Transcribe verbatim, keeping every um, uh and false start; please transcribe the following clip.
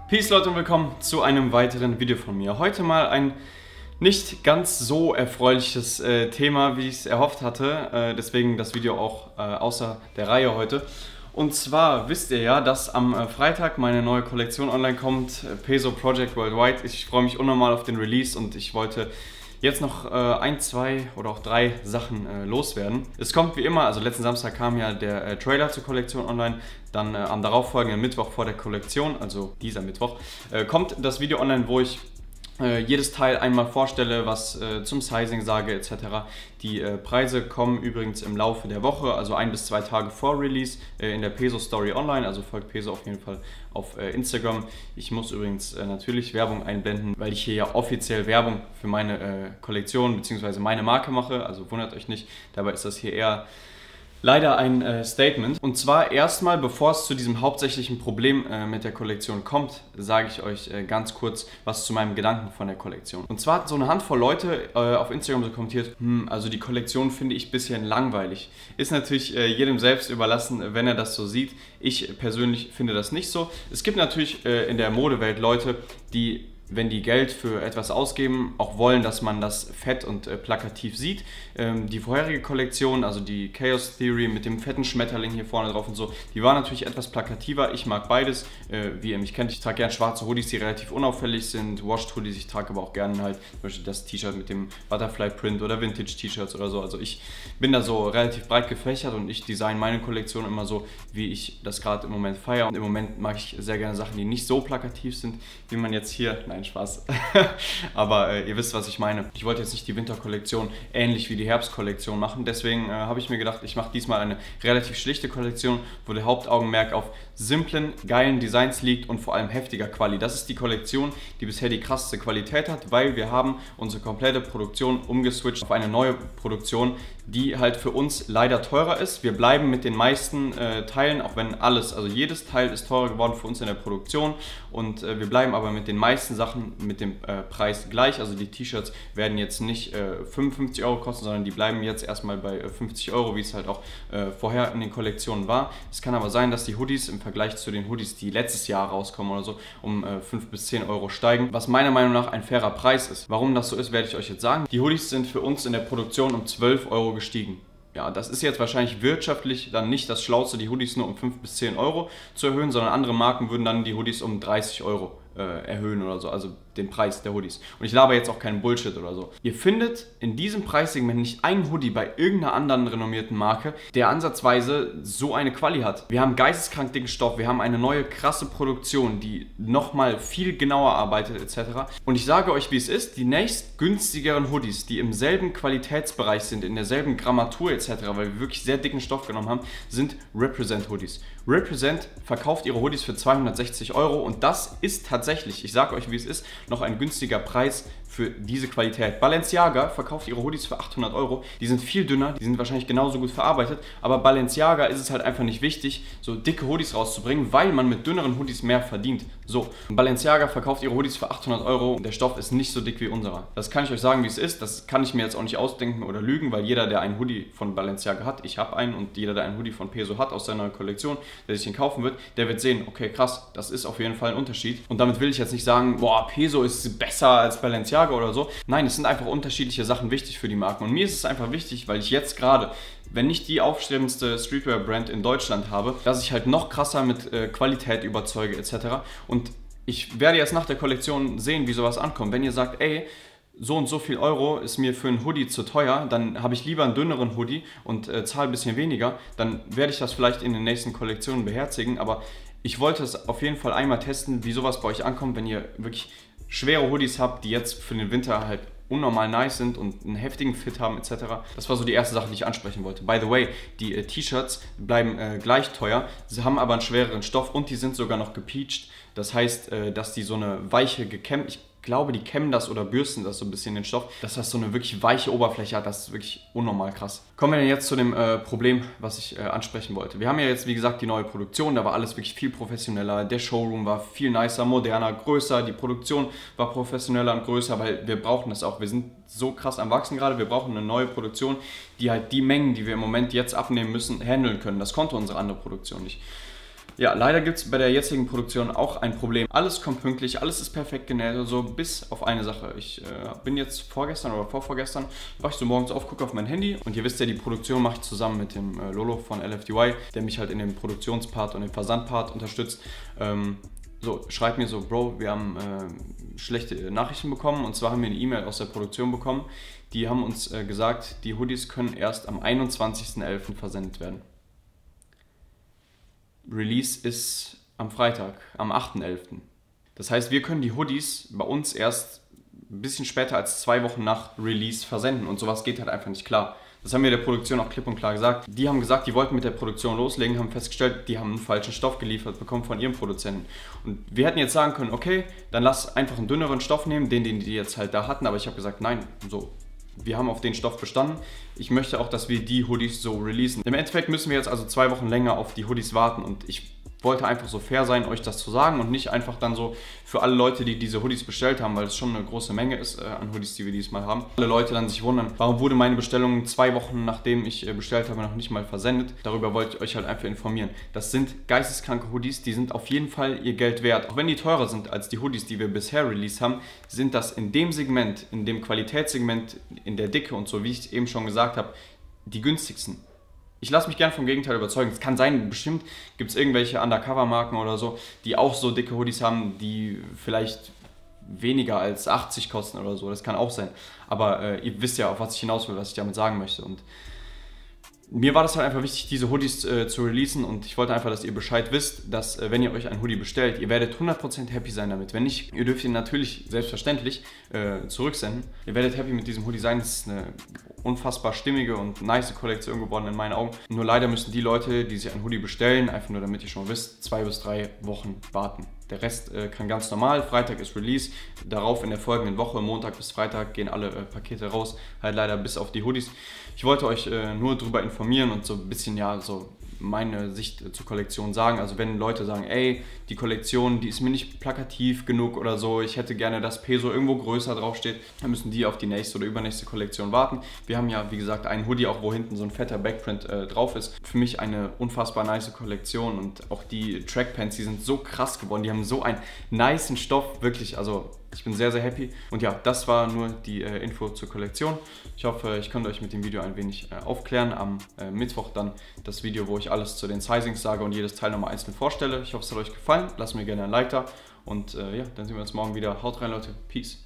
Peace Leute und willkommen zu einem weiteren Video von mir. Heute mal ein nicht ganz so erfreuliches äh, Thema, wie ich es erhofft hatte. Äh, deswegen das Video auch äh, außer der Reihe heute. Und zwar wisst ihr ja, dass am äh, Freitag meine neue Kollektion online kommt, äh, Peso Project Worldwide. Ich freue mich unnormal auf den Release und ich wollte jetzt noch äh, ein, zwei oder auch drei Sachen äh, loswerden. Es kommt wie immer, also letzten Samstag kam ja der äh, Trailer zur Kollektion online, dann äh, am darauffolgenden Mittwoch vor der Kollektion, also dieser Mittwoch, äh, kommt das Video online, wo ich äh, jedes Teil einmal vorstelle, was äh, zum Sizing sage et cetera. Die äh, Preise kommen übrigens im Laufe der Woche, also ein bis zwei Tage vor Release äh, in der Peso Story online, also folgt Peso auf jeden Fall auf äh, Instagram. Ich muss übrigens äh, natürlich Werbung einblenden, weil ich hier ja offiziell Werbung für meine äh, Kollektion bzw. meine Marke mache, also wundert euch nicht, dabei ist das hier eher leider ein äh, Statement. Und zwar erstmal, bevor es zu diesem hauptsächlichen Problem äh, mit der Kollektion kommt, sage ich euch äh, ganz kurz was zu meinem Gedanken von der Kollektion. Und zwar hat so eine Handvoll Leute äh, auf Instagram so kommentiert, hm, also die Kollektion finde ich ein bisschen langweilig. Ist natürlich äh, jedem selbst überlassen, wenn er das so sieht. Ich persönlich finde das nicht so. Es gibt natürlich äh, in der Modewelt Leute, die, wenn die Geld für etwas ausgeben, auch wollen, dass man das fett und äh, plakativ sieht. Ähm, die vorherige Kollektion, also die Chaos Theory mit dem fetten Schmetterling hier vorne drauf und so, die war natürlich etwas plakativer. Ich mag beides, äh, wie ihr mich kennt. Ich trage gerne schwarze Hoodies, die relativ unauffällig sind, Washed Hoodies. Ich trage aber auch gerne halt zum Beispiel das T-Shirt mit dem Butterfly Print oder Vintage T-Shirts oder so. Also ich bin da so relativ breit gefächert und ich design meine Kollektion immer so, wie ich das gerade im Moment feiere. Und im Moment mag ich sehr gerne Sachen, die nicht so plakativ sind, wie man jetzt hier... Nein, Spaß. Aber äh, ihr wisst, was ich meine. Ich wollte jetzt nicht die Winterkollektion ähnlich wie die Herbstkollektion machen. Deswegen äh, habe ich mir gedacht, ich mache diesmal eine relativ schlichte Kollektion, wo der Hauptaugenmerk auf simplen, geilen Designs liegt und vor allem heftiger Quali. Das ist die Kollektion, die bisher die krasseste Qualität hat, weil wir haben unsere komplette Produktion umgeswitcht auf eine neue Produktion, die halt für uns leider teurer ist. Wir bleiben mit den meisten äh, Teilen, auch wenn alles, also jedes Teil ist teurer geworden für uns in der Produktion und äh, wir bleiben aber mit den meisten Sachen mit dem äh, Preis gleich. Also die T-Shirts werden jetzt nicht äh, fünfundfünfzig Euro kosten, sondern die bleiben jetzt erstmal bei äh, fünfzig Euro, wie es halt auch äh, vorher in den Kollektionen war. Es kann aber sein, dass die Hoodies im Vergleich zu den Hoodies, die letztes Jahr rauskommen oder so, um äh, fünf bis zehn Euro steigen, was meiner Meinung nach ein fairer Preis ist. Warum das so ist, werde ich euch jetzt sagen. Die Hoodies sind für uns in der Produktion um zwölf Euro gestiegen. Ja, das ist jetzt wahrscheinlich wirtschaftlich dann nicht das Schlauste, die Hoodies nur um fünf bis zehn Euro zu erhöhen, sondern andere Marken würden dann die Hoodies um dreißig Euro äh, erhöhen oder so, also den Preis der Hoodies. Und ich laber jetzt auch keinen Bullshit oder so. Ihr findet in diesem Preissegment nicht einen Hoodie bei irgendeiner anderen renommierten Marke, der ansatzweise so eine Quali hat. Wir haben geisteskrank dicken Stoff, wir haben eine neue krasse Produktion, die nochmal viel genauer arbeitet et cetera. Und ich sage euch, wie es ist, die nächst günstigeren Hoodies, die im selben Qualitätsbereich sind, in derselben Grammatur et cetera, weil wir wirklich sehr dicken Stoff genommen haben, sind Represent Hoodies. Represent verkauft ihre Hoodies für zweihundertsechzig Euro und das ist tatsächlich, ich sage euch, wie es ist, noch ein günstiger Preis für diese Qualität. Balenciaga verkauft ihre Hoodies für achthundert Euro. Die sind viel dünner, die sind wahrscheinlich genauso gut verarbeitet, aber Balenciaga ist es halt einfach nicht wichtig, so dicke Hoodies rauszubringen, weil man mit dünneren Hoodies mehr verdient. So, Balenciaga verkauft ihre Hoodies für achthundert Euro und der Stoff ist nicht so dick wie unserer. Das kann ich euch sagen, wie es ist. Das kann ich mir jetzt auch nicht ausdenken oder lügen, weil jeder, der einen Hoodie von Balenciaga hat, ich habe einen und jeder, der einen Hoodie von Peso hat aus seiner Kollektion, der sich den kaufen wird, der wird sehen, okay, krass, das ist auf jeden Fall ein Unterschied. Und damit will ich jetzt nicht sagen, boah, Peso ist besser als Balenciaga oder so. Nein, es sind einfach unterschiedliche Sachen wichtig für die Marken. Und mir ist es einfach wichtig, weil ich jetzt gerade, wenn ich die aufstrebendste Streetwear-Brand in Deutschland habe, dass ich halt noch krasser mit äh, Qualität überzeuge et cetera. Und ich werde jetzt nach der Kollektion sehen, wie sowas ankommt. Wenn ihr sagt, ey, so und so viel Euro ist mir für einen Hoodie zu teuer, dann habe ich lieber einen dünneren Hoodie und äh, zahle ein bisschen weniger, dann werde ich das vielleicht in den nächsten Kollektionen beherzigen, aber ich wollte es auf jeden Fall einmal testen, wie sowas bei euch ankommt, wenn ihr wirklich schwere Hoodies habt, die jetzt für den Winter halt unnormal nice sind und einen heftigen Fit haben et cetera. Das war so die erste Sache, die ich ansprechen wollte. By the way, die äh, T-Shirts bleiben äh, gleich teuer, sie haben aber einen schwereren Stoff und die sind sogar noch gepeacht. Das heißt, äh, dass die so eine weiche gekämmt, ich glaube, die kämmen das oder bürsten das so ein bisschen den Stoff, dass das so eine wirklich weiche Oberfläche hat. Das ist wirklich unnormal krass. Kommen wir jetzt zu dem äh, Problem, was ich äh, ansprechen wollte. Wir haben ja jetzt, wie gesagt, die neue Produktion. Da war alles wirklich viel professioneller. Der Showroom war viel nicer, moderner, größer. Die Produktion war professioneller und größer, weil wir brauchen das auch. Wir sind so krass am Wachsen gerade. Wir brauchen eine neue Produktion, die halt die Mengen, die wir im Moment jetzt abnehmen müssen, handeln können. Das konnte unsere andere Produktion nicht. Ja, leider gibt es bei der jetzigen Produktion auch ein Problem. Alles kommt pünktlich, alles ist perfekt genäht, also bis auf eine Sache. Ich äh, bin jetzt vorgestern oder vorvorgestern, war ich so morgens auf, gucke auf mein Handy und ihr wisst ja, die Produktion mache ich zusammen mit dem äh, Lolo von L F D Y, der mich halt in dem Produktionspart und dem Versandpart unterstützt. Ähm, so, schreibt mir so, Bro, wir haben äh, schlechte Nachrichten bekommen, und zwar haben wir eine E-Mail aus der Produktion bekommen. Die haben uns äh, gesagt, die Hoodies können erst am einundzwanzigsten elften versendet werden. Release ist am Freitag, am achten elften Das heißt, wir können die Hoodies bei uns erst ein bisschen später als zwei Wochen nach Release versenden, und sowas geht halt einfach nicht klar. Das haben wir der Produktion auch klipp und klar gesagt. Die haben gesagt, die wollten mit der Produktion loslegen, haben festgestellt, die haben einen falschen Stoff geliefert bekommen von ihrem Produzenten. Und wir hätten jetzt sagen können, okay, dann lass einfach einen dünneren Stoff nehmen, den, den die jetzt halt da hatten, aber ich habe gesagt, nein, so. Wir haben auf den Stoff bestanden. Ich möchte auch, dass wir die Hoodies so releasen. Im Endeffekt müssen wir jetzt also zwei Wochen länger auf die Hoodies warten, und ich wollte einfach so fair sein, euch das zu sagen, und nicht einfach dann so für alle Leute, die diese Hoodies bestellt haben, weil es schon eine große Menge ist äh, an Hoodies, die wir diesmal haben. Alle Leute dann sich wundern, warum wurde meine Bestellung zwei Wochen nachdem ich äh, bestellt habe noch nicht mal versendet. Darüber wollte ich euch halt einfach informieren. Das sind geisteskranke Hoodies, die sind auf jeden Fall ihr Geld wert. Auch wenn die teurer sind als die Hoodies, die wir bisher released haben, sind das in dem Segment, in dem Qualitätssegment, in der Dicke und so, wie ich eben schon gesagt habe, die günstigsten. Ich lasse mich gern vom Gegenteil überzeugen. Es kann sein, bestimmt gibt es irgendwelche Undercover-Marken oder so, die auch so dicke Hoodies haben, die vielleicht weniger als achtzig kosten oder so. Das kann auch sein. Aber äh, ihr wisst ja, auf was ich hinaus will, was ich damit sagen möchte. Und mir war das halt einfach wichtig, diese Hoodies äh, zu releasen, und ich wollte einfach, dass ihr Bescheid wisst, dass äh, wenn ihr euch ein Hoodie bestellt, ihr werdet hundert Prozent happy sein damit. Wenn nicht, ihr dürft ihn natürlich selbstverständlich äh, zurücksenden. Ihr werdet happy mit diesem Hoodie sein. Das ist eine unfassbar stimmige und nice Kollektion geworden in meinen Augen. Nur leider müssen die Leute, die sich ein Hoodie bestellen, einfach nur damit ihr schon mal wisst, zwei bis drei Wochen warten. Der Rest äh, kann ganz normal, Freitag ist Release, darauf in der folgenden Woche, Montag bis Freitag, gehen alle äh, Pakete raus, halt leider bis auf die Hoodies. Ich wollte euch äh, nur darüber informieren und so ein bisschen, ja, so meine Sicht äh, zur Kollektion sagen. Also wenn Leute sagen, ey, die Kollektion, die ist mir nicht plakativ genug oder so, ich hätte gerne, dass Peso irgendwo größer draufsteht, dann müssen die auf die nächste oder übernächste Kollektion warten. Wir haben ja, wie gesagt, einen Hoodie, auch wo hinten so ein fetter Backprint äh, drauf ist. Für mich eine unfassbar nice Kollektion, und auch die Trackpants, die sind so krass geworden, die haben so einen nicen Stoff, wirklich, also ich bin sehr, sehr happy. Und ja, das war nur die äh, Info zur Kollektion. Ich hoffe, ich konnte euch mit dem Video ein wenig äh, aufklären. Am äh, Mittwoch dann das Video, wo ich alles zu den Sizings sage und jedes Teil nochmal einzeln vorstelle. Ich hoffe, es hat euch gefallen. Lasst mir gerne ein Like da. Und äh, ja, dann sehen wir uns morgen wieder. Haut rein, Leute. Peace.